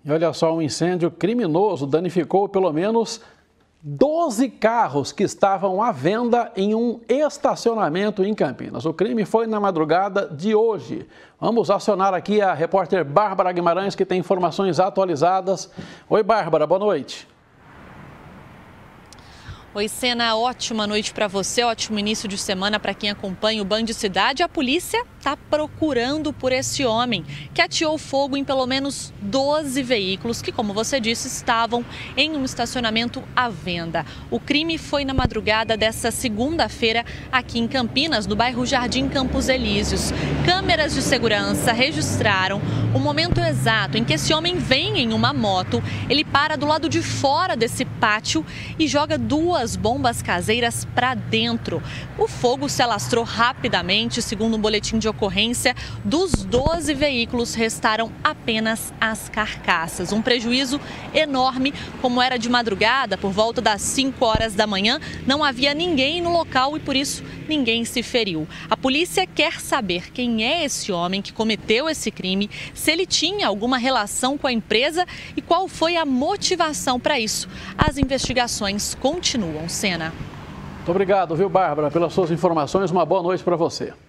E olha só, um incêndio criminoso danificou pelo menos 12 carros que estavam à venda em um estacionamento em Campinas. O crime foi na madrugada de hoje. Vamos acionar aqui a repórter Bárbara Guimarães, que tem informações atualizadas. Oi, Bárbara, boa noite. Oi, Sena, ótima noite para você, ótimo início de semana para quem acompanha o Band Cidade. A polícia está procurando por esse homem que ateou fogo em pelo menos 12 veículos que, como você disse, estavam em um estacionamento à venda. O crime foi na madrugada dessa segunda-feira aqui em Campinas, no bairro Jardim Campos Elíseos. Câmeras de segurança registraram o momento exato em que esse homem vem em uma moto. Ele para do lado de fora desse pátio e joga duas bombas caseiras para dentro. O fogo se alastrou rapidamente. Segundo um boletim de ocorrência, dos 12 veículos restaram apenas as carcaças. Um prejuízo enorme. Como era de madrugada, por volta das 5 horas da manhã, não havia ninguém no local e por isso ninguém se feriu. A polícia quer saber quem é esse homem que cometeu esse crime, se ele tinha alguma relação com a empresa e qual foi a motivação para isso. As investigações continuam. Sena. Muito obrigado, viu, Bárbara, pelas suas informações. Uma boa noite para você.